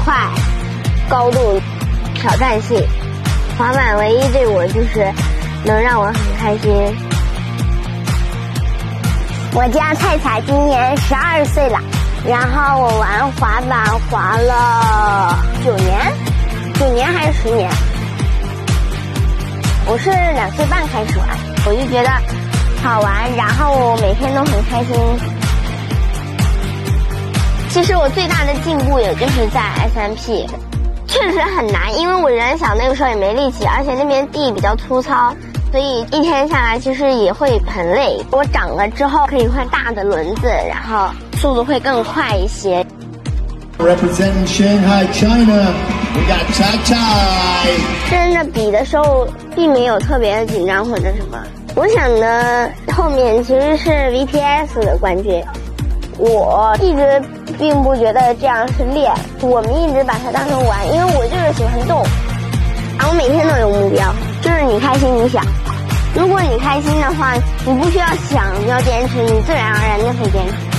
快、高度、挑战性。滑板唯一对我就是能让我很开心。我家菜菜今年12岁了，然后我玩滑板滑了9年还是10年。我是2岁半开始玩，我就觉得好玩，然后我每天都很开心。其实我最大的进步也就是在 SMP， 确实很难，因为我人小那个时候也没力气，而且那边地比较粗糙，所以一天下来其实也会很累。我长了之后可以换大的轮子，然后速度会更快一些。 Representing Shanghai, China, we got Cai Cai. 真的比的时候并没有特别的紧张或者什么。我想的后面其实是 VPS 的冠军。我一直并不觉得这样是练，我们一直把它当成玩，因为我就是喜欢动，然后每天都有目标，就是你开心你想。如果你开心的话，你不需要想要坚持，你自然而然就会坚持。